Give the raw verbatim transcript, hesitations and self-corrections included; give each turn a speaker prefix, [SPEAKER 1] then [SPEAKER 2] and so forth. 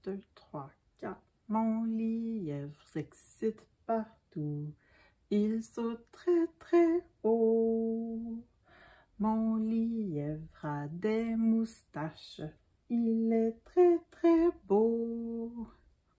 [SPEAKER 1] deux, trois, quatre. Mon lièvre s'excite partout. Il saute très très haut. Mon lièvre a des moustaches. Il est très très beau.